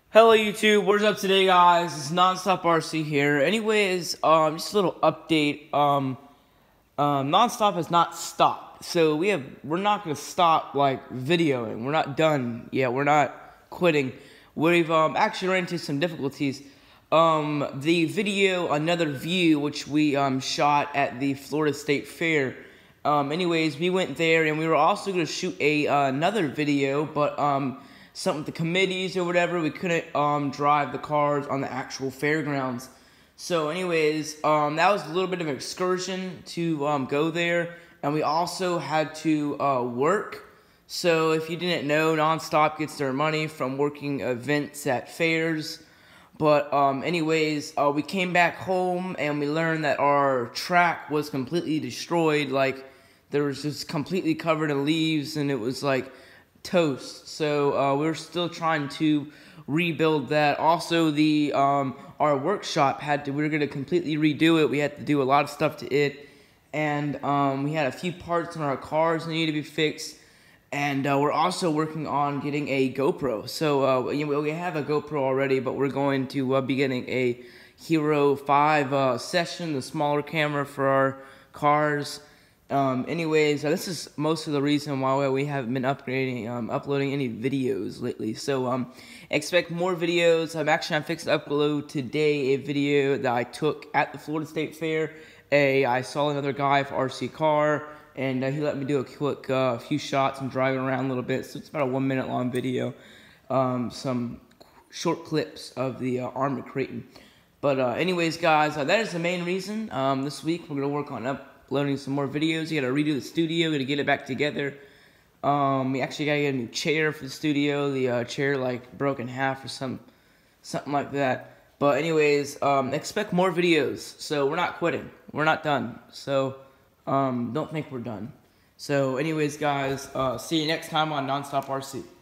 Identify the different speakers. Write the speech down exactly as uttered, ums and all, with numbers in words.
Speaker 1: Hello YouTube, what's up today guys? It's NonStop R C here. Anyways, um, just a little update. Um, um, NonStop has not stopped, so we have we're not gonna stop like videoing. We're not done yet. We're not quitting. We've um actually ran into some difficulties. Um, the video, another view, which we um shot at the Florida State Fair. Um, anyways, we went there and we were also gonna shoot a uh, another video, but um. something with the committees or whatever, we couldn't um, drive the cars on the actual fairgrounds. So anyways, um, that was a little bit of an excursion to um, go there, and we also had to uh, work. So if you didn't know, NonStop gets their money from working events at fairs. But um, anyways, uh, we came back home and we learned that our track was completely destroyed. Like, there was just completely covered in leaves, and it was like toast. So uh, we're still trying to rebuild that. Also, the um, our workshop had to. We were gonna completely redo it. We had to do a lot of stuff to it, and um, we had a few parts in our cars that needed to be fixed. And uh, we're also working on getting a GoPro. So uh, you know, we have a GoPro already, but we're going to uh, be getting a Hero five uh, Session, the smaller camera for our cars. Um, anyways, uh, this is most of the reason why we haven't been upgrading, um, uploading any videos lately. So, um, expect more videos. I'm actually, I'm fixing to upload today a video that I took at the Florida State Fair. A, I saw another guy for R C car, and uh, he let me do a quick, uh, few shots and driving around a little bit. So it's about a one minute long video. Um, some short clips of the uh, Armored Creighton. But, uh, anyways, guys, uh, that is the main reason. Um, this week we're gonna work on up. Uploading some more videos. You gotta redo the studio, gotta get it back together. Um, we actually gotta get a new chair for the studio. The uh, chair like broke in half or some, something like that. But anyways, um, expect more videos. So we're not quitting. We're not done. So um, don't think we're done. So anyways, guys, uh, see you next time on NonStop R C.